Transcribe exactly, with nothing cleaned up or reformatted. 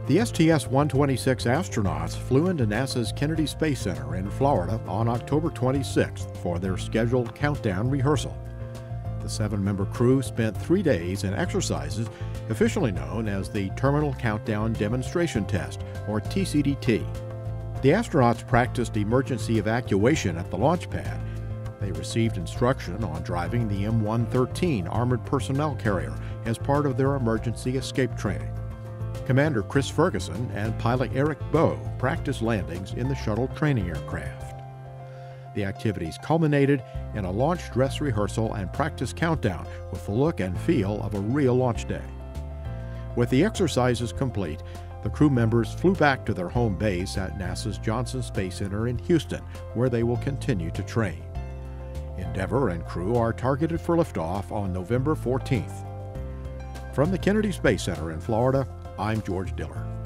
The S T S one twenty-six astronauts flew into NASA's Kennedy Space Center in Florida on October twenty-sixth for their scheduled countdown rehearsal. The seven-member crew spent three days in exercises officially known as the Terminal Countdown Demonstration Test, or T C D T. The astronauts practiced emergency evacuation at the launch pad. They received instruction on driving the M one thirteen armored personnel carrier as part of their emergency escape training. Commander Chris Ferguson and pilot Eric Bowe practiced landings in the shuttle training aircraft. The activities culminated in a launch dress rehearsal and practice countdown with the look and feel of a real launch day. With the exercises complete, the crew members flew back to their home base at NASA's Johnson Space Center in Houston, where they will continue to train. Endeavour and crew are targeted for liftoff on November fourteenth. From the Kennedy Space Center in Florida, I'm George Diller.